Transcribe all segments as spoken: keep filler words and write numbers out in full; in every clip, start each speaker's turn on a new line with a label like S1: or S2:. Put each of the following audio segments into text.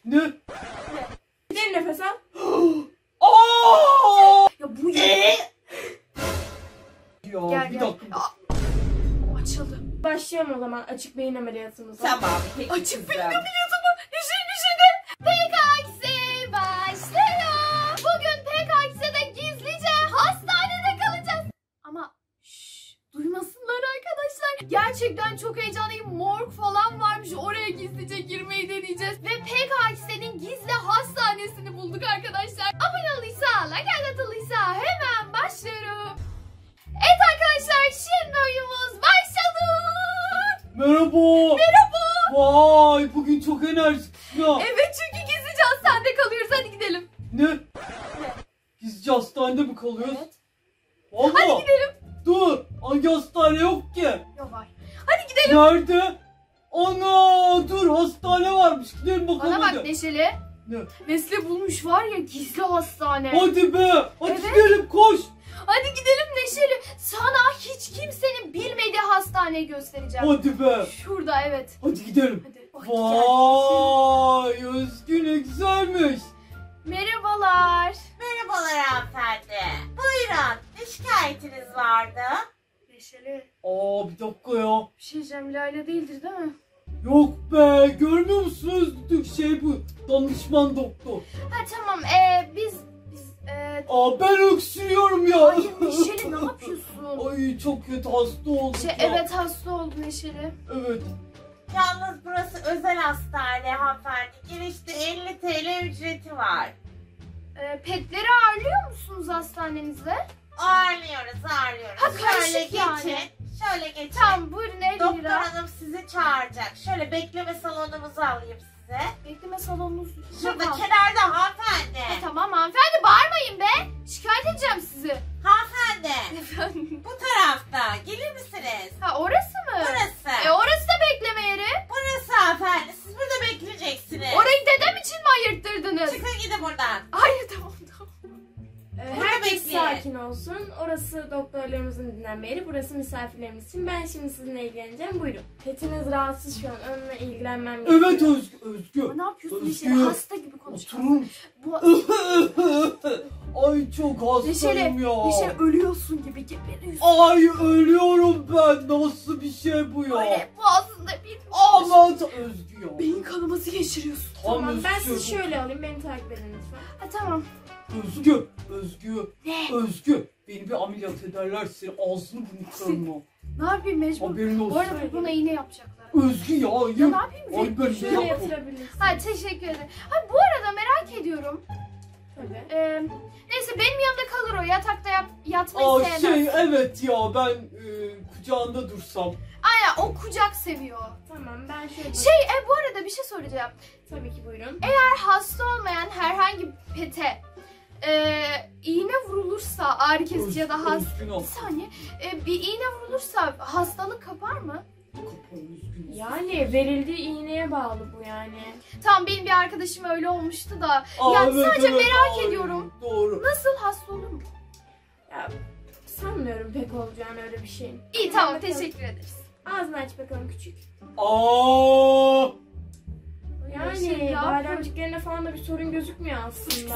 S1: Ne?
S2: Derin nefes al.
S1: Aa!
S2: Ya bu ya.
S1: Ya
S2: Gel,
S1: bir
S2: gel.
S1: dakika.
S2: O açıldı. Başlayalım o zaman açık beyin ameliyatımıza.
S3: Tamam. Peki,
S2: Açık beyin
S3: kızım.
S2: ameliyatı mı? Neşeli neşeli. P K X başlıyor. Bugün P K X'de gizlice hastanede kalacağız. Ama şşş, duymasınlar arkadaşlar. Gerçekten çok heyecanlıyım. Morg falan varmış. Oraya gizlice girmeyi deneyeceğiz. Ve P K X'in gizli hastanesini bulduk arkadaşlar. Abone olduysa, like atılıysa hemen başlıyorum. Evet arkadaşlar, şimdi oyunumuz başladı.
S1: Merhaba.
S2: Merhaba.
S1: Vay, bugün çok enerjik ya.
S2: Evet, çünkü gizlice hastanede kalıyoruz. Hadi gidelim.
S1: Ne?
S2: Ne?
S1: Gizlice hastanede mi kalıyoruz?
S2: Evet.
S1: Vallahi.
S2: Hadi gidelim.
S1: Dur. Hangi hastane yok ki?
S2: Yok var. Hadi gidelim.
S1: Nerede? Ana, dur, hastane varmış. Gidelim bakalım.
S2: Bana bak
S1: hadi.
S2: Neşeli.
S1: Ne?
S2: Nesli bulmuş var ya, gizli hastane.
S1: Hadi be. Hadi
S2: Evet.
S1: gidelim, koş.
S2: Hadi gidelim Neşeli. Sana hiç kimsenin bilmediği hastaneyi göstereceğim.
S1: Hadi be.
S2: Şurada, evet.
S1: Hadi gidelim.
S2: Hadi. Bak,
S1: Vay, Özgü ne güzelmiş.
S2: merhabalar.
S3: Merhabalar hanımefendi. Buyurun. Ne şikayetiniz vardı?
S2: Neşeli,
S1: Aa, bir dakika ya.
S2: bir şey diyeceğim. Lale değildir değil mi?
S1: Yok be, görmüyor musunuz? Şey bu, danışman doktor.
S2: Ha tamam. Ee, biz biz ee...
S1: Aa, ben öksürüyorum ya.
S2: Hayır Neşeli, ne yapıyorsun?
S1: Ay, çok kötü, hasta oldum
S2: Şey,
S1: ya.
S2: evet, hasta oldu Neşeli.
S1: Evet.
S3: Yalnız burası özel hastane hanımefendi. Girişte elli TL ücreti var.
S2: Ee, petleri ağırlıyor musunuz hastanenizde?
S3: Ağırlıyoruz, ağırlıyoruz.
S2: Ha, karışık
S3: Şöyle geçin.
S2: yani.
S3: Şöyle geçin.
S2: Tamam, buyurun elli
S3: Doktor
S2: lira.
S3: hanım sizi çağıracak. Şöyle bekleme salonumuzu alayım size.
S2: Bekleme salonunuz.
S3: Şurada
S2: Yok,
S3: kenarda hanımefendi.
S2: ha, tamam hanımefendi, bağırmayın be. Şikayet edeceğim sizi.
S3: Hanımefendi.
S2: Efendim.
S3: Bu tarafta. Gelir misiniz?
S2: Ha, orası mı?
S3: Burası.
S2: E orası da bekleme yeri.
S3: Burası hanımefendi. Siz burada bekleyeceksiniz.
S2: Orayı dedem için mi ayırttırdınız?
S3: Çıkın gidin buradan.
S2: Hayır, tamam tamam.
S3: Burada
S2: Herkes
S3: bekleyin.
S2: sakin olsun. Orası doktorlarımızın dinlenme yeri. Burası misafirlerimiz için. Ben şimdi sizinle ilgileneceğim. Buyurun. Petiniz rahatsız şu an. Onunla ilgilenmem gerekiyor.
S1: Evet Özgü, Özgü.
S2: Ne yapıyorsun
S1: Özgür.
S2: Neşeli? Hasta gibi konuşuyorsun.
S1: Oturun.
S2: Bu...
S1: Ay, çok hastayım
S2: Neşeli,
S1: ya.
S2: Neşeli ölüyorsun gibi geberiyorsun.
S1: Ay, ölüyorum ben. Nasıl bir şey bu ya?
S2: Böyle boğazında bir...
S1: Aman Özgü ya.
S2: Beyin kanaması geçiriyorsun.
S1: Tam
S2: Tamam, ben
S1: Özgü.
S2: sizi şöyle alayım. Beni takip edin lütfen. Ha, tamam.
S1: Özgü, Özgü,
S2: Ne?
S1: Özgü. Beni bir ameliyat ederlerse ağzını bunu kırma.
S2: Ne yapayım, mecbur.
S1: Haberin olsun.
S2: Bu arada buna iğne yapacaklar.
S1: Özgü ya,
S2: Ya
S1: ayıp.
S2: ne yapayım?
S1: Ay, ben
S2: Şöyle
S1: yapamam.
S2: yatırabilirsin. Ha, teşekkür ederim. Ha, bu arada merak ediyorum. Tabii. Ee, neyse, benim yanımda kalır o. Yatakta yap, yatmayı
S1: Aa,
S2: sevmez.
S1: şey, evet ya, ben e, kucağında dursam.
S2: Aynen, o kucak seviyor.
S4: Tamam, ben şöyle...
S2: Şey, e, bu arada bir şey soracağım.
S4: Tabii ki, buyurun.
S2: Eğer hasta olmayan herhangi bir pete e, iğne vurulursa, ağrı kesici ya da hasta...
S1: Özgün
S2: Bir
S1: ol.
S2: saniye. E, bir iğne vurulursa hastalık kapar mı?
S1: Kapan, üzgünüm.
S4: Yani verildiği iğneye bağlı bu yani.
S2: Tamam, benim bir arkadaşım öyle olmuştu da.
S1: Aa,
S2: yani
S1: evet,
S2: sadece
S1: evet,
S2: merak
S1: ay,
S2: ediyorum.
S1: Doğru.
S2: Nasıl, hasta olur mu?
S4: Ya sanmıyorum pek olacağını öyle bir şeyin.
S2: İyi, tamam, teşekkür ederiz.
S4: Ağzını aç bakalım küçük.
S1: Aa!
S4: Yani
S2: Şey, ya,
S4: bademciklerine falan da bir sorun gözükmüyor aslında.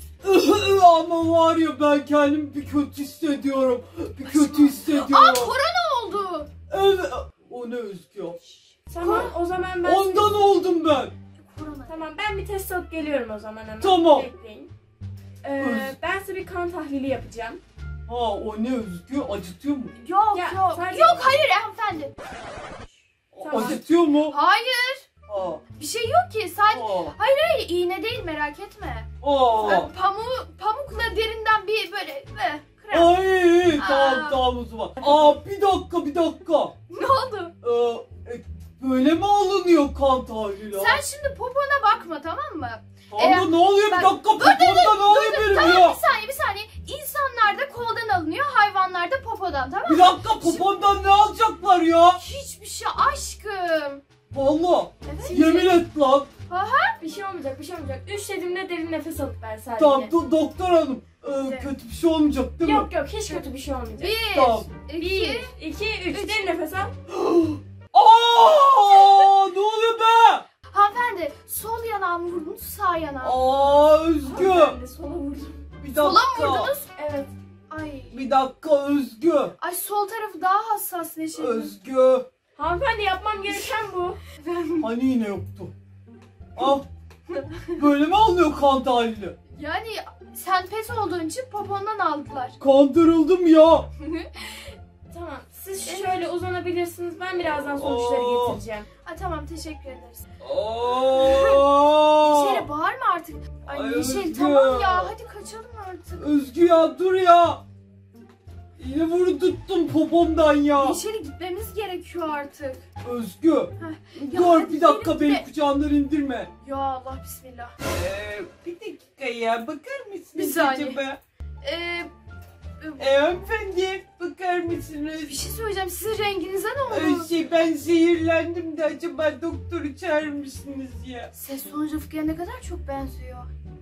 S1: Ama var ya, ben kendimi bir kötü hissediyorum. Bir kötü hissediyorum.
S2: Aa, korona oldu.
S1: Evet. O ne Özgü ya?
S4: Tamam, o zaman ben...
S1: Ondan oldum ben.
S2: Korona.
S4: Tamam, ben bir test alıp geliyorum o zaman hemen.
S1: Tamam.
S4: Bekleyin. Ee,
S1: Öz-
S4: ben size bir kan tahlili yapacağım.
S1: Ha, o ne Özgü? Acıtıyor mu?
S2: Yok
S4: Ya,
S2: yok.
S4: sadece-
S2: Yok, hayır hanımefendi.
S4: Tamam.
S1: Acıtıyor mu?
S2: Hayır.
S1: Aa.
S2: Bir şey yok ki. Sadece
S1: Aa.
S2: hayır, iğne değil, merak etme.
S1: Aa.
S2: Ee, Pamuğu, pamukla derinden bir böyle eh, krem.
S1: Ay, tamam
S2: Aa.
S1: tamam o zaman. Aa, bir dakika bir dakika.
S2: Ne oldu?
S1: Ee, e, böyle mi alınıyor kan tahlili?
S2: Sen şimdi popona bakma, tamam mı?
S1: Tamam da
S2: Eğer-
S1: ne oluyor
S2: Bak-
S1: bir dakika, poponda ne oluyor benim
S2: Tamam,
S1: ya?
S2: bir saniye bir saniye. İnsanlarda koldan alınıyor, hayvanlarda popodan, tamam mı?
S1: Bir dakika, popondan ne alacaklar ya?
S2: Hiçbir şey aşkım.
S1: Vallahi
S2: Evet.
S1: yemin et lan.
S4: Bir şey olmayacak, bir şey olmayacak. Üç dediğimde derin nefes alıp ver sadece.
S1: Tamam do- doktor hanım, e,
S2: Evet.
S1: kötü bir şey olmayacak değil mi?
S4: Yok yok, hiç kötü bir şey olmayacak.
S2: Bir,
S1: Tamam.
S2: iki,
S4: Bir, iki, üç. Derin nefes al.
S1: Aa, ne oluyor be?
S2: hanımefendi sol yanağım vurdu. vurdunuz? Sağ yana.
S1: Aa Özgü.
S4: Hanımefendi sola vurdum.
S1: Bir
S2: Sola mı
S1: dakika.
S2: vurdunuz?
S4: Evet.
S2: Ay.
S1: Bir dakika Özgü.
S2: Ay sol tarafı daha hassas Neşeli.
S1: Özgü.
S4: Hanımefendi yapmam gereken bu.
S1: Hani yine yoktu. Ah. Böyle mi alınıyor kan tahlili?
S2: Yani sen pes olduğun için popondan aldılar.
S1: Kandırıldım ya.
S4: Tamam. Siz şöyle uzanabilirsiniz. Ben birazdan sonuçları
S1: Aa.
S4: getireceğim.
S2: Ay tamam teşekkür ederiz.
S1: Aa.
S2: Neşeli bağırma artık. Ay,
S1: Ay,
S2: Neşeli
S1: Özgü.
S2: tamam ya hadi kaçalım artık.
S1: Özgü ya dur ya. Yine vuru tuttum popomdan ya.
S2: Neşeli gitmemiz gerekiyor artık.
S1: Özgü.
S2: Ya
S1: Dur
S2: hadi
S1: bir dakika
S2: gelin
S1: beni
S2: de-
S1: kucağından indirme.
S2: Ya Allah bismillah.
S1: Ee, bir dakika ya bakar mısınız
S2: Bir saniye.
S1: acaba?
S2: Ee,
S1: Ee, hanımefendi bakar mısınız?
S2: bir şey söyleyeceğim sizin renginize ne oldu?
S1: Ee, şey ben zehirlendim de acaba doktoru çağırır mısınız ya?
S2: Ses tonu Rıfkı'ya ne kadar çok benziyor.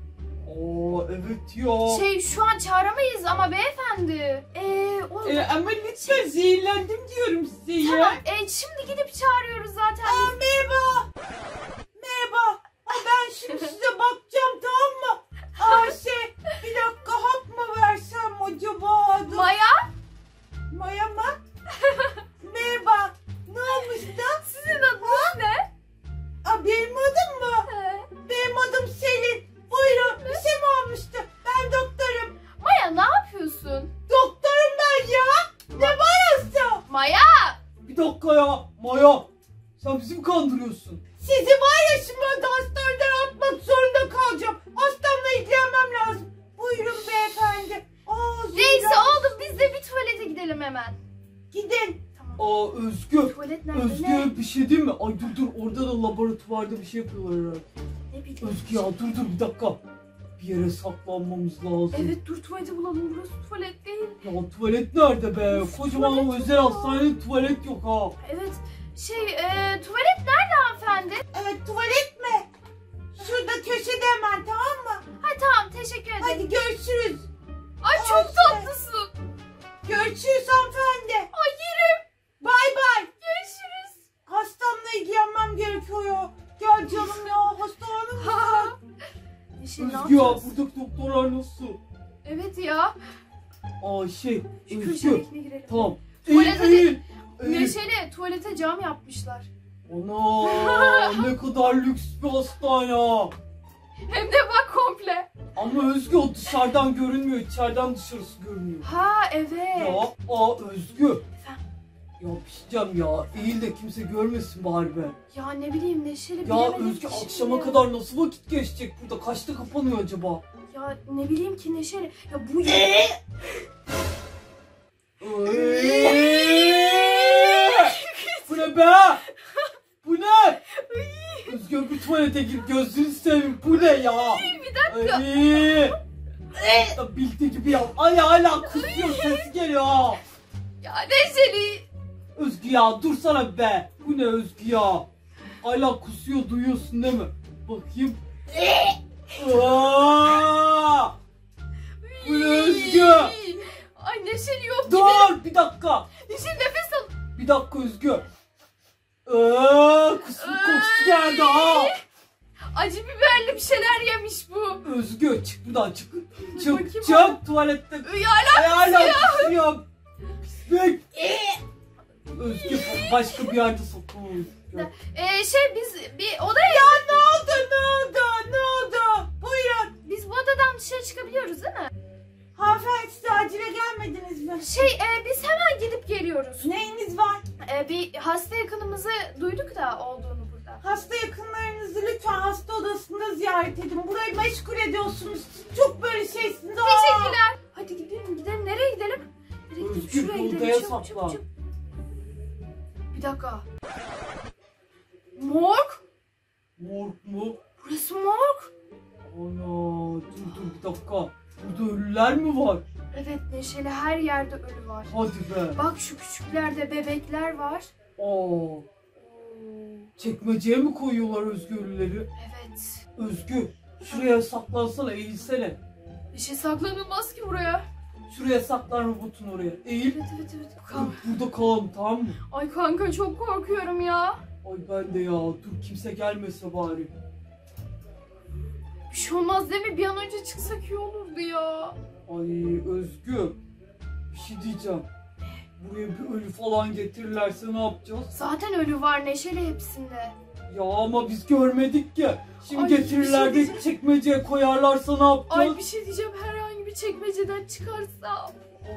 S1: Oo evet ya.
S2: Şey şu an çağıramayız ama beyefendi. Eee o...
S1: Ee, ama lütfen zehirlendim diyorum size ya.
S2: Tamam e, şimdi gidip çağırıyoruz zaten.
S3: Aa, merhaba. Merhaba. Aa, ben şimdi size bakacağım, tamam mı? Aa şey, bir dakika hap mı versem acaba? Adı-
S2: Maya
S3: Maya mı? Merhaba. Ne olmuş da?
S2: sizin adınız ne?
S3: Aa, benim adım mı?
S2: Ee,
S3: Benim adım Selin. Buyurun. Bir şey mi olmuştu? Ben doktorum.
S2: Maya ne yapıyorsun?
S3: Doktorum ben ya. Ne mayası?
S2: Maya!
S1: Bir dakika ya Maya. Sen bizi mi kandırıyorsun?
S3: Sizi var ya şimdi ben de hastaneden atmak zorunda kalacağım. Hastamla ilgilenmem lazım. Buyurun beyefendi. Aa,
S2: Neyse
S3: Zehra.
S2: oldu biz de bir tuvalete gidelim hemen.
S3: Gidin.
S2: Tamam.
S1: Aa Özgü.
S2: Tuvalet nerede?
S1: Özgü
S2: Ne?
S1: bir şey değil mi? Ay dur dur orada da laboratuvarda bir şey yapıyorlar herhalde.
S2: Ne bileyim.
S1: Özgü ya dur dur bir dakika. Bir yere saklanmamız lazım.
S2: Evet dur tuvaleti bulalım burası tuvalet değil.
S1: Ya tuvalet nerede be?
S2: Of,
S1: Kocaman
S2: tuvalet
S1: özel
S2: yok ya.
S1: hastanede tuvalet yok ha.
S2: Evet şey e, tuvalet nerede hanımefendi?
S3: Evet, tuvalet mi? Şurada köşede hemen, tamam mı?
S2: Ha tamam teşekkür ederim.
S3: Hadi görüşürüz.
S2: Ay
S3: Aa,
S2: çok
S3: işte.
S2: tatlısın.
S3: Görüşürüz hanımefendi.
S2: Ay yerim.
S3: Bay bay.
S2: Görüşürüz.
S3: Hastamla ilgilenmem gerekiyor ya. Gel canım ya, hastanım mısın?
S2: Neşe ne
S1: Özgü ya
S2: yapacağız?
S1: buradaki doktorlar nasıl?
S2: Evet ya.
S1: Aa şey
S2: Şu
S1: Özgü.
S2: köşedekine girelim.
S1: Tamam.
S2: Tuvalete
S1: Eğil,
S2: de-
S1: eğil, eğil.
S2: Neşeli tuvalete cam yapmışlar.
S1: Ana ne kadar lüks bir hastane.
S2: Hem de bak komple.
S1: Ama Özgü o dışarıdan görünmüyor. İçeriden dışarısı görünüyor.
S2: Ha evet.
S1: Ya aa Özgü.
S2: Efendim?
S1: Ya bir şey diyeceğim ya. Eğil de kimse görmesin bari be.
S2: Ya ne bileyim Neşeli
S1: Ya
S2: bilemedim
S1: Özgü
S2: ki
S1: akşama
S2: şimdi.
S1: kadar nasıl vakit geçecek burada? Kaçta kapanıyor acaba?
S2: Ya ne bileyim ki Neşeli. Ya bu
S1: Bu ne be? Bu ne? Özgür bir tuvalete gir gözünü seveyim. Bu ne ya?
S2: bir dakika.
S1: Ay. Ya bildiği gibi ya. Ay hala kusuyor sesi geliyor.
S2: Ya Neşeli.
S1: Özgü ya dursana be. Bu ne Özgü ya? Hala kusuyor duyuyorsun değil mi? Bakayım. Aa! Bu ne Özgü?
S2: Ay Neşeli yok gibi.
S1: Dur bir dakika.
S2: Neşeli nefes al.
S1: Bir dakika Özgü. Aa, kusma kokusu geldi ha.
S2: Acı biberli bir şeyler yemiş bu.
S1: Özgü çık buradan çık.
S2: Bakayım
S1: Çık çık tuvalette.
S2: Ya hala
S1: Ay hala kusuyor. Pislik. Özgü başka bir yerde sokmamız.
S2: Ee, şey biz bir odaya
S3: Ya ne oldu, ne oldu, ne oldu? Buyurun.
S2: biz bu odadan dışarı çıkabiliyoruz değil mi?
S3: Hanımefendi, siz acile gelmediniz mi?
S2: Şey e, biz hemen gidip geliyoruz.
S3: Neyiniz var?
S2: E, bir hasta yakınımızı duyduk da olduğunu burada.
S3: Hasta yakınlarınızı lütfen hasta odasında ziyaret edin. Burayı meşgul ediyorsunuz. Siz çok böyle şeysiniz. Aa!
S2: Teşekkürler. Hadi gidelim gidelim. Nereye gidelim? Nereye gidelim?
S1: Özgür,
S2: Şuraya
S1: bu
S2: gidelim.
S1: odaya
S2: Çabuk,
S1: saklan.
S2: çabuk, çabuk. Bir dakika. Morg?
S1: Morg mu?
S2: Burası morg.
S1: Ana dur dur bir dakika. Burada ölüler mi var?
S2: Evet Neşeli her yerde ölü var.
S1: Hadi be.
S2: Bak şu küçüklerde bebekler var.
S1: Aa,
S2: Oo,
S1: çekmeceye mi koyuyorlar Özgü ölüleri?
S2: evet.
S1: Özgü şuraya saklansana eğilsene.
S2: Bir şey saklanılmaz ki buraya.
S1: Şuraya saklan robotun oraya. Eğil.
S2: Evet evet evet.
S1: Dur,
S2: Kan-
S1: burada kalalım tamam mı?
S2: Ay kanka çok korkuyorum ya.
S1: Ay ben de ya dur kimse gelmese bari.
S2: Bir şey olmaz değil mi? Bir an önce çıksak iyi olurdu ya.
S1: Ay Özgü. Bir şey diyeceğim. Buraya bir ölü falan getirirlerse ne yapacağız?
S2: Zaten ölü var Neşeli hepsinde.
S1: Ya ama biz görmedik ki. Şimdi
S2: Ay, bir
S1: getirirler
S2: şey
S1: de
S2: diyeceğim.
S1: çekmeceye koyarlarsa ne yapacağız?
S2: Ay bir şey diyeceğim, herhangi bir çekmeceden çıkarsa.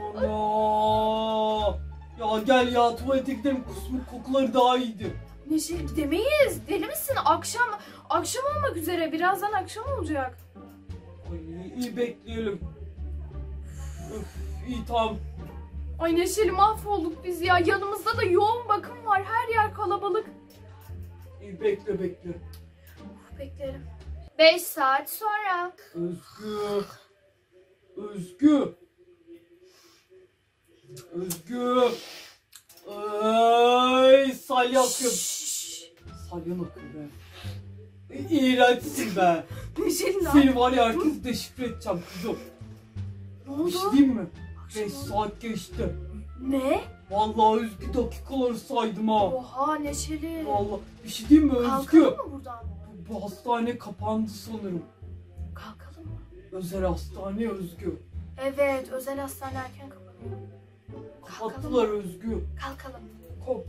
S1: Ana! Ya gel ya, tuvalete gidelim, kusmuk kokuları daha iyiydi.
S2: Neşeli gidemeyiz. Deli misin? Akşam akşam olmak üzere. Birazdan akşam olacak.
S1: Ay iyi bekleyelim. Öf, iyi tamam.
S2: Ay Neşeli mahvolduk biz ya. Yanımızda da yoğun bakım var. Her yer kalabalık.
S1: İyi bekle bekle.
S2: Uf, beklerim. Beş saat sonra.
S1: Özgü. Özgü. Özgü. Ay salya akıyor.
S2: Şşş.
S1: Salyan akıyor be. İğrençsin be.
S2: Neşeli lan.
S1: Seni var ya, herkesi deşifre edeceğim kızım.
S2: Ne
S1: Bir şey
S2: oldu?
S1: diyeyim mi?
S2: Akşam
S1: beş
S2: oldu.
S1: saat geçti.
S2: Ne?
S1: Vallahi Özgü dakikaları saydım ha.
S2: Oha Neşeli.
S1: Vallahi bir şey diyeyim mi Özgü?
S2: Kalkalım mı buradan?
S1: Bu, bu hastane kapandı sanırım.
S2: Kalkalım mı?
S1: Özel hastane Özgü.
S2: Evet, özel hastane erken kapanıyor.
S1: Kapattılar Özgü.
S2: Kalkalım.
S1: Kalk.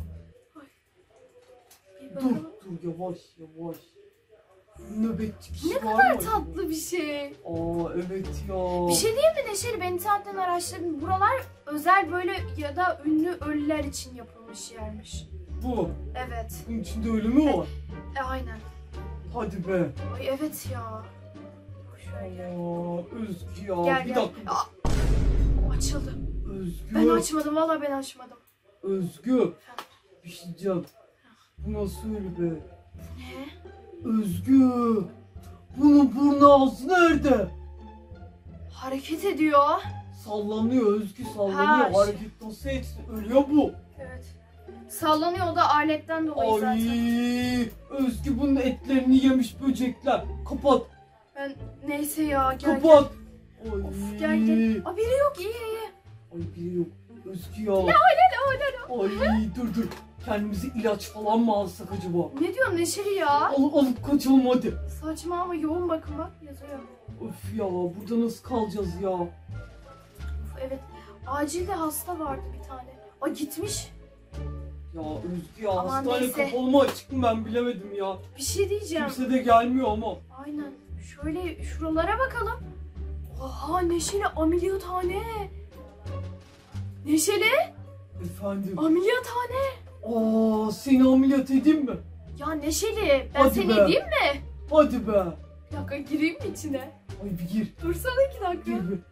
S2: Bir
S1: Dur
S2: bakalım.
S1: dur yavaş yavaş. Nöbetçi kişi
S2: Ne
S1: var
S2: kadar
S1: mı acaba?
S2: tatlı bir şey.
S1: Aa evet ya.
S2: Bir şey diyeyim mi Neşeli? Ben internetten araştırdım. Buralar özel böyle ya da ünlü ölüler için yapılmış yermiş.
S1: Bu.
S2: Evet.
S1: Bunun içinde ölü mü var?
S2: E aynen.
S1: Hadi be.
S2: Ay evet ya. Şöyle.
S1: Aa Özgü ya.
S2: Gel
S1: bir
S2: gel.
S1: dakika.
S2: Aa, açıldı.
S1: Özgü.
S2: Ben açmadım. Vallahi ben açmadım.
S1: Özgü. Bir şey diyeceğim. Bu nasıl ölü be?
S2: Ne?
S1: Özgü. Bunun burnu ağzı nerede?
S2: Hareket ediyor.
S1: Sallanıyor Özgü, sallanıyor.
S2: Ha, şey-
S1: Hareket nasıl etsin? Ölüyor bu.
S2: Evet. Sallanıyor, o da aletten dolayı
S1: Ay
S2: zaten.
S1: Özgü bunun etlerini yemiş böcekler. Kapat.
S2: Ben neyse ya gel
S1: kapat.
S2: gel.
S1: Ay.
S2: Of, gel gel. Aa, biri yok, iyi iyi.
S1: Ay biri yok. Özgü ya.
S2: Ne öyle ne öyle.
S1: Ay dur dur. Kendimize ilaç falan mı alsak acaba?
S2: Ne diyorsun Neşeli ya?
S1: Al, alıp kaçalım hadi.
S2: Saçma ama yoğun bakım bak yazıyor.
S1: Öf ya, burada nasıl kalacağız ya?
S2: Of, evet. Acilde hasta vardı bir tane. Aa gitmiş.
S1: Ya Özgü ya,
S2: Aman
S1: hastane
S2: neyse.
S1: kapalı mı açık mı ben bilemedim ya.
S2: Bir şey diyeceğim.
S1: Kimse de gelmiyor ama.
S2: Aynen. Şöyle şuralara bakalım. Oha Neşeli, ameliyathane. Neşeli,
S1: Efendim.
S2: ameliyathane.
S1: Aa, seni ameliyat edeyim mi?
S2: Ya Neşeli, ben
S1: Hadi
S2: seni
S1: be.
S2: edeyim mi?
S1: Hadi be.
S2: Bir dakika, gireyim mi içine?
S1: Ay bir gir.
S2: Dursana iki dakika.
S1: Gir bir.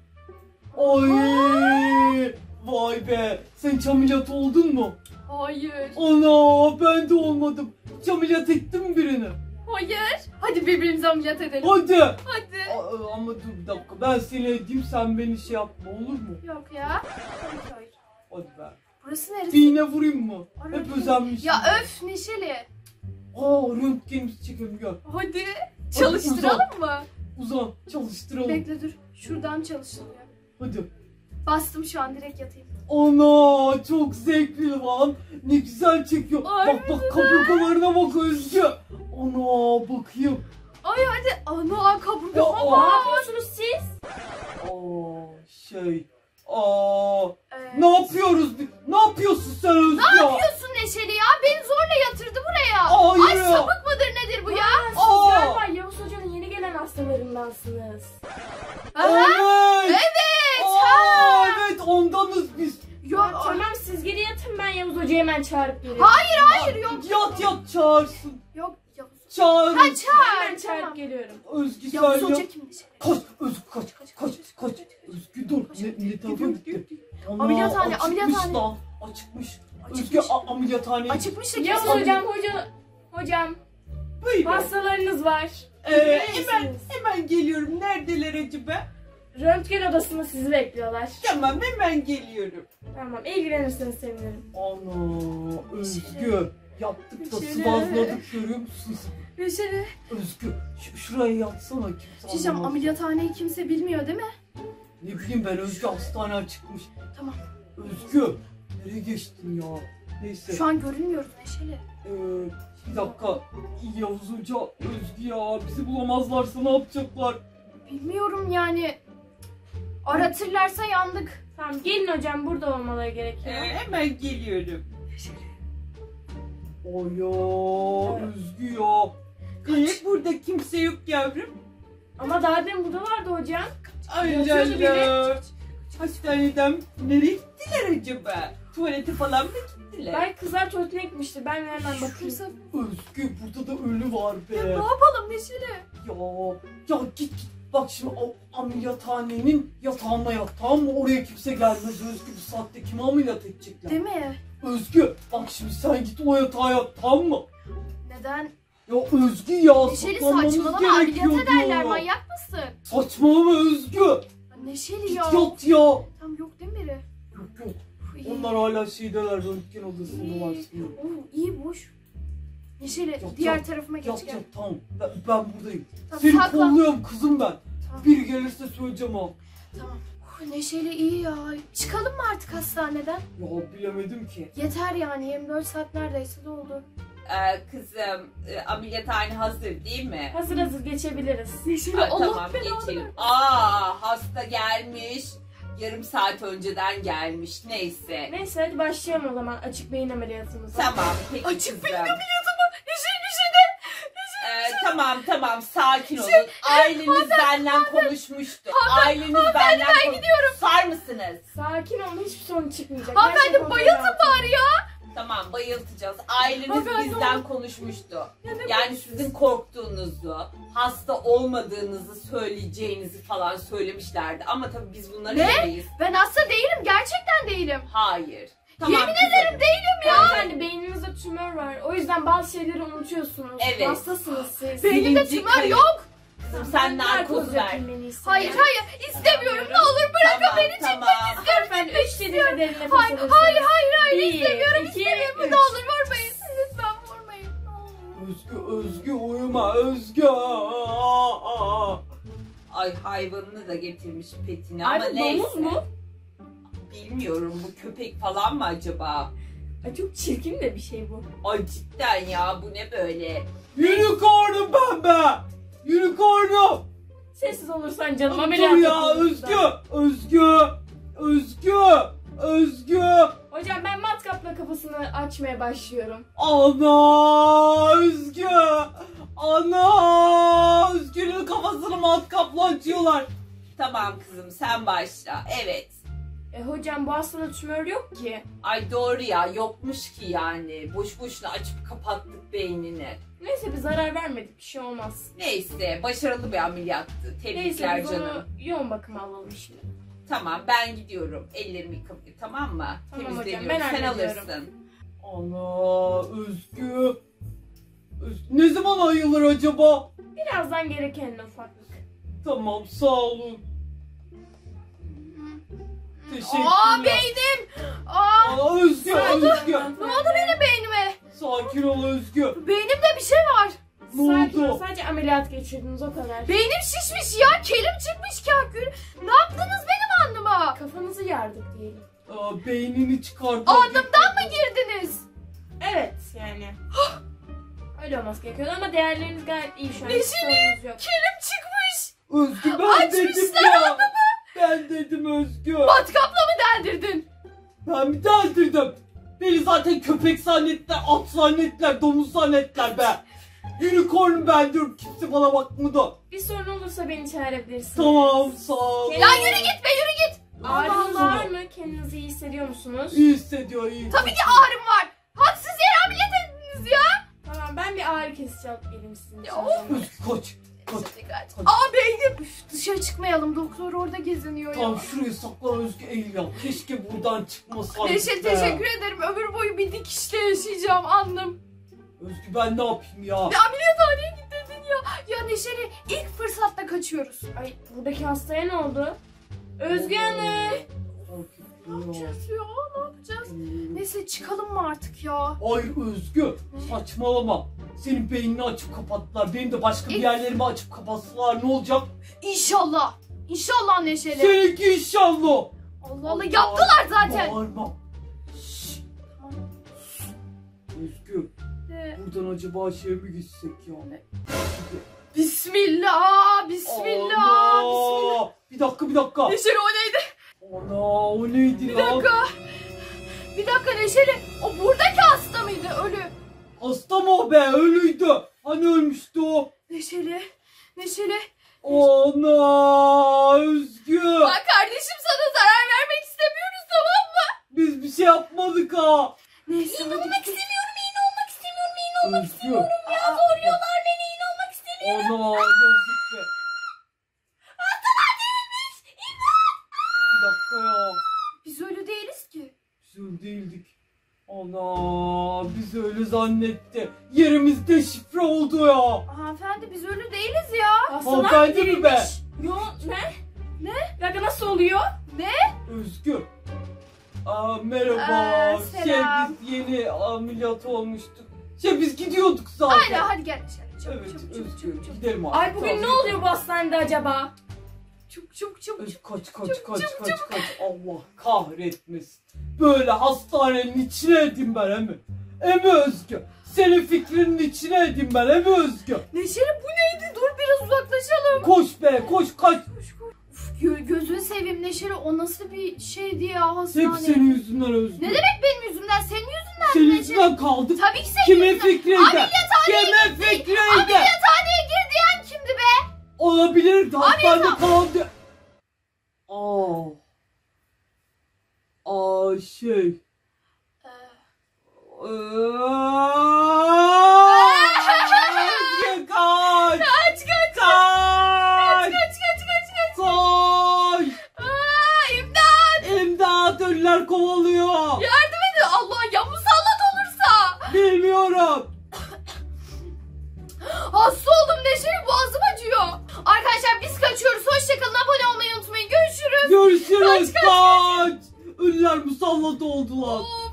S1: Ay. Vay be. Sen hiç ameliyat oldun mu?
S2: Hayır.
S1: Ana, ben de olmadım. Hiç ameliyat ettin mi birini?
S2: Hayır. Hadi birbirimize ameliyat edelim.
S1: Hadi.
S2: Hadi.
S1: Aa, ama dur bir dakika. Ben seni edeyim, sen beni şey yapma, olur mu?
S2: Yok ya. Hayır hayır.
S1: Hadi be.
S2: Burası neresi?
S1: Bir iğne vurayım mı?
S2: Aa,
S1: Hep
S2: röntgen.
S1: özenmişim.
S2: Ya öf Neşeli.
S1: Aa, röntgenimizi çekelim gel.
S2: Hadi. Çalıştıralım mı?
S1: Uzan, çalıştıralım.
S2: Bekle dur. Şuradan çalıştırıyor.
S1: Hadi.
S2: Bastım şu an, direkt yatayım.
S1: Ana, çok zevkli lan. Ne güzel çekiyor.
S2: Ay,
S1: bak bak, kaburgalarına bak Özgü. Ana, bakayım.
S2: Ay hadi. Ana kaburga.
S1: Ya,
S2: Baba.
S4: Ne yapıyorsunuz siz?
S1: Aa, şey. Aa,
S2: Ee,
S1: ne yapıyoruz biz? Ne yapıyorsun sen Özgü?
S2: Ne yapıyorsun Neşeli ya? Beni zorla yatırdı buraya.
S1: Hayır.
S2: Ay sapık mıdır nedir bu ya?
S4: Siz
S1: Aa.
S4: galiba Yavuz Hoca'nın yeni gelen hastalarındansınız.
S2: Aha.
S1: Evet.
S2: Evet.
S1: Aa, evet, ondanız biz.
S2: Yok.
S4: Tamam siz geri yatın, ben Yavuz Hoca'yı hemen çağırıp geliyorum.
S2: Hayır hayır yok.
S1: Yat yat çağırsın.
S2: Yok. Yavuz.
S1: Çağır.
S2: Ha çağır.
S4: Hemen çağırıp
S2: Tamam.
S4: geliyorum.
S1: Özgü sen
S2: Yavuz
S1: yap.
S2: Hoca kim Neşeli?
S1: Kaç Özgü, kaç kaç kaç. Özgü dur. Ne, ne tarafa gitti? Ana,
S2: Ameliyathane,
S1: acıkmış
S2: ameliyathane.
S1: lan. Acıkmış. Özgü
S2: Açıkmış.
S1: a- ameliyathaneye git.
S2: Açıkmış da
S4: Yavuz
S2: kesin.
S4: Hocam, hoca, hocam
S1: Buyurun.
S4: hastalarınız var.
S3: Ee,
S4: Gelir
S3: hemen
S4: misiniz?
S3: hemen geliyorum. Neredeler acaba?
S4: Röntgen odasında sizi bekliyorlar.
S3: Tamam, hemen geliyorum.
S4: Tamam, ilgilenirseniz sevinirim.
S1: Ana Özgü. Yaptık da
S2: Şöyle.
S1: sıvazladık, görüyor musun?
S2: Neşeli.
S1: Özgü şu, şuraya yatsana, kimse
S2: Diyeceğim,
S1: anlamaz.
S2: ameliyathaneyi kimse bilmiyor değil mi?
S1: Ne bileyim ben, Özgü hastaneye çıkmış.
S2: Tamam.
S1: Özgü nereye geçtin ya? Neyse.
S2: Şu an görünmüyoruz Neşeli.
S1: Ee, Bir dakika. Yavuz Hoca, Özgü ya bizi bulamazlarsa ne yapacaklar?
S2: Bilmiyorum yani. Aratırlarsa yandık.
S4: Tamam gelin hocam, burada olmaları gerekiyor.
S3: Ee, hemen geliyorum.
S1: Aya Özgü ya.
S3: Ee, burada kimse yok yavrum.
S4: Ama daha demin burada vardı hocam.
S3: Ay
S4: Yatıyordu biri.
S3: Allah. Hastaneden nereye gittiler acaba? Tuvalete falan mı gittiler?
S4: Belki kızlar tuvaletine gitmiştir. Ben hemen bakayım.
S2: Şurası.
S1: Özgü burada da ölü var be.
S2: Ne yapalım Neşeli?
S1: Ya, ya git git. Bak şimdi o ameliyathanenin yatağına yat, tamam mı? Oraya kimse gelmez Özgü, bu saatte kimi ameliyat edecekler?
S2: Değil mi?
S1: Özgü bak şimdi sen git o yatağa yat, tamam mı?
S2: Neden?
S1: Ya Özgü ya,
S2: Neşeli
S1: saklanmamız
S2: saçmalama, ameliyat
S1: gerekiyordu.
S2: ederler, manyak mısın?
S1: Saçmalama Özgü.
S2: Ya Neşeli
S1: Git
S2: ya.
S1: yat ya.
S2: Tam yok değil mi biri?
S1: Yok yok.
S2: İyi.
S1: Onlar hala şeydeler, röntgen odasındalar şimdi.
S2: Oo, iyi boş. Neşeli
S1: Yat,
S2: diğer
S1: yat.
S2: tarafıma geç
S1: Yat
S2: gel.
S1: yat tamam. Ben, ben buradayım.
S2: Tamam,
S1: Seni
S2: saklan.
S1: kolluyorum kızım ben.
S2: Tamam.
S1: Biri gelirse söyleyeceğim ha.
S2: Tamam. Uf, Neşeli iyi ya. Çıkalım mı artık hastaneden?
S1: Ya bilemedim ki.
S2: Yeter yani, yirmi dört saat neredeyse doldu.
S3: Ee, kızım e, ameliyathane hazır değil mi?
S4: Hazır hazır geçebiliriz.
S2: Neşeli
S3: Aa,
S2: Allah
S3: tamam
S2: belanı
S3: geçelim.
S2: versin.
S3: Aa hasta gelmiş. Yarım saat önceden gelmiş. Neyse.
S4: Neyse hadi başlayalım o zaman açık beyin ameliyatımıza.
S3: Tamam peki
S2: Açık
S3: kızım.
S2: beyin ameliyatı mı? Neşeli bir şey de.
S3: Ee, tamam tamam sakin olun. Aileniz benden konuşmuştu. Aileniz benden ben gidiyorum. Sar mısınız?
S4: Sakin olun, hiçbir sorun çıkmayacak.
S2: Hanımefendi,
S4: Her şey kontrol
S2: bayılın
S4: altında.
S2: bari ya.
S3: Tamam bayıltacağız. Aileniz
S2: Hanımefendi,
S3: bizden konuşmuştu.
S2: Ya ne
S3: Yani sizin korktuğunuzu, hasta olmadığınızı söyleyeceğinizi falan söylemişlerdi. Ama tabii biz bunları
S2: Ne?
S3: bilemeyiz.
S2: Ben hasta değilim, gerçekten değilim.
S3: Hayır.
S2: Yemin
S3: ederim
S2: değilim ya.
S4: Hanımefendi beyninizde tümör var. O yüzden bazı şeyleri unutuyorsunuz.
S3: Evet.
S4: Hastasınız siz.
S2: Beynimde
S3: Bilinci
S2: tümör
S3: kayıp.
S2: yok.
S3: Kızım sen narkoz ver.
S4: yapayım en iyisi.
S2: Hayır hayır istemiyorum, ne olur bırakın
S3: Tamam,
S2: beni.
S3: tamam.
S4: Hanımefendi üç dediğime derin nefes
S2: Hayır
S4: alırsınız.
S2: hayır hayır hayır
S4: Bir,
S2: istemiyorum
S4: iki,
S2: istemiyorum.
S4: üç.
S2: Ne olur vurmayın. Lütfen vurmayın. Ne olur.
S1: Özgü, Özgü uyuma Özgü. Aa, aa.
S3: Ay hayvanını da getirmiş petini
S4: Ay
S3: ama
S4: bu
S3: neyse.
S4: domuz mu?
S3: Bilmiyorum bu köpek falan mı acaba?
S4: Ay çok çirkin de bir şey bu.
S3: Ay cidden ya bu ne böyle?
S1: Unicorn'um ben be. Unicorn'um.
S4: Sessiz olursan canım
S1: Dur
S4: ameliyat
S1: ya
S4: yapıyoruz
S1: Özgü.
S4: da.
S1: Özgü. Özgü. Özgü.
S4: Hocam ben matkapla kafasını açmaya başlıyorum.
S1: Ana Özgü. Ana Özgü'nün kafasını matkapla açıyorlar.
S3: Tamam kızım sen başla. Evet.
S4: E hocam bu hastada tümör yok ki.
S3: Ay doğru ya yokmuş ki yani. Boş boşuna açıp kapattık beynini.
S4: Neyse bir zarar vermedik, bir şey olmaz.
S3: Neyse başarılı bir ameliyattı.
S4: Neyse
S3: Tebrikler
S4: biz
S3: canım.
S4: onu yoğun bakıma alalım şimdi.
S3: Tamam ben gidiyorum. Ellerimi yıkayıp tamam mı?
S4: Tamam hocam,
S3: Temizleniyorum.
S4: ben
S3: Sen
S4: hallediyorum.
S3: alırsın.
S1: Ana Özgü. Öz- Ne zaman ayılır acaba?
S4: Birazdan gereken ufaklık.
S1: Tamam sağ olun. Teşekkürler.
S2: Aa beynim. Aa,
S1: Aa, Özgü, Özgü.
S2: ne oldu benim beynime?
S1: Sakin ol Özgü.
S2: Beynimde bir şey var.
S1: Ne
S4: Sakin ol,
S1: oldu?
S4: sadece ameliyat geçirdiniz o kadar.
S2: Beynim şişmiş ya, kelim çıkmış kahkül. Ne yaptınız benim alnıma?
S4: Kafanızı yardık diyelim.
S1: Aa, beynini çıkardı.
S2: Alnımdan mı girdiniz?
S4: Evet yani. Öyle olması gerekiyordu ama değerleriniz gayet iyi şu an.
S2: Neşeli,
S4: Hiç sorunuz yok.
S2: Kelim çıkmış.
S1: Özgü ben dedim
S2: Açmışlar
S1: ya. Ben dedim Özgü.
S2: Matkapla mı deldirdin?
S1: Ben bir deldirdim. Beni zaten köpek zannettiler, at zannettiler, domuz zannettiler be. Unicorn ben diyorum, kimse bana bakmadı.
S4: Bir sorun olursa beni çağırabilirsiniz.
S1: Tamam sağ ol.
S2: Ya yürü git be, yürü git.
S4: Ağrınız
S1: Allah.
S4: var mı? Kendinizi iyi hissediyor musunuz?
S1: İyi hissediyor iyi.
S2: Tabii ki ağrım var. Haksız yere ameliyat ettiniz ya.
S4: Tamam ben bir ağrı kesici alıp geleyim sizin için.
S2: Ya,
S4: o zaman.
S1: Özgü koç. Koç.
S2: Aa beynim. Üf, dışarı çıkmayalım, doktor orada geziniyor ya.
S1: Tamam şuraya saklan Özgü, el yap. Keşke buradan çıkmasaydık
S2: Neşe
S1: be.
S2: teşekkür ederim. Ömür boyu bir dikişle yaşayacağım annem.
S1: Özgü ben ne yapayım ya?
S2: Ya ameliyathaneye git dedin ya. Ya Neşeli ilk fırsatta kaçıyoruz.
S4: Ay buradaki hastaya ne oldu? Özgü Hanım.
S2: Ne yapacağız ya? Ne yapacağız? Neyse çıkalım mı artık ya?
S1: Hayır Özgü, saçmalama. Senin beynini açıp kapattılar. Benim de başka bir
S2: İlk-
S1: yerlerimi açıp kapatsalar ne olacak?
S2: İnşallah. İnşallah Neşeli.
S1: Seninki inşallah.
S2: Allah Allah yaptılar zaten.
S1: Bağırma. Şşş.
S2: Tamam.
S1: Özgü,
S2: Ee,
S1: Buradan acaba şeye mi gitsek ya?
S2: Bismillah, bismillah,
S1: Ana!
S2: bismillah.
S1: Bir dakika bir dakika.
S2: Neşeli o neydi?
S1: Ana o neydi
S2: Bir
S1: lan?
S2: dakika. Bir dakika Neşeli. O buradaki hasta mıydı? Ölü.
S1: Hasta mı o be? Ölüydü. Hani ölmüştü o?
S2: Neşeli. Neşeli.
S1: Ana Özgü.
S2: Bak kardeşim sana zarar vermek istemiyoruz tamam mı?
S1: Biz bir şey yapmadık ha.
S2: Neyse.
S4: İğne olmak istemiyorum, iğne olmak istemiyorum, iğne olmak
S1: Özgü.
S4: istemiyorum ya. Zorluyorlar beni, iğne olmak istemiyorum.
S1: Ana yazık be. Bir dakika ya.
S2: Biz ölü değiliz ki.
S1: Biz öyle değildik. Ana biz öyle zannetti. Yerimizde şifre oldu ya.
S2: Hanımefendi biz ölü değiliz ya.
S4: Hastalar
S1: Hanımefendi mi be?
S4: dirilmiş. Yo ne?
S2: Ne?
S4: Bir dakika nasıl oluyor?
S1: Özgü. Aa, merhaba.
S2: Ee,
S1: şey
S2: selam.
S1: biz yeni ameliyat olmuştuk. Şey biz gidiyorduk zaten.
S2: Aynen hadi gel Neşeli. Çabuk
S1: Evet
S2: çabuk çabuk
S1: Özgü
S2: çabuk çabuk.
S1: gidelim abi.
S4: Ay bugün ne oluyor bu hastanede acaba?
S2: Çabuk çabuk çabuk.
S1: Özgü kaç kaç kaç kaç kaç. Allah kahretmesin. Böyle hastanenin içine edin ben emi. Emi Özgü. Senin fikrinin içine edin ben emi Özgü.
S2: Neşeli bu neydi? Dur biraz uzaklaşalım.
S1: Koş be koş kaç.
S2: Koş, koş. Uf, gö gözünü seveyim Neşeli o nasıl bir şeydi ya hastane.
S1: Hep senin yüzünden Özgü.
S2: Ne demek benim yüzümden? Senin yüzünden
S1: Senin
S2: Neşeli.
S1: yüzünden kaldık.
S2: Tabii ki senin
S1: Kimin
S2: yüzünden.
S1: fikriydi? Kimin fikriydi?
S2: Ameliyathaneye gir diyen kimdi be?
S1: Olabilir. Hastanede kaldı. Aa. Aa şey.
S2: Ee,
S1: Özgü kaç.
S2: kaç kaç
S1: Kaç.
S2: kaç kaç kaç kaç.
S1: Koş.
S2: Aa, imdat.
S1: İmdat ölüler kovalıyor.
S2: Yardım edin. Allah ya musallat olursa.
S1: Bilmiyorum.
S2: Hasta oldum Neşeli boğazım acıyor. Arkadaşlar biz kaçıyoruz. Hoşçakalın. Abone olmayı unutmayın. Görüşürüz.
S1: Görüşürüz.
S2: Kaç, kaç,
S1: Kaç. Ölüler musallat oldular.
S2: Oo.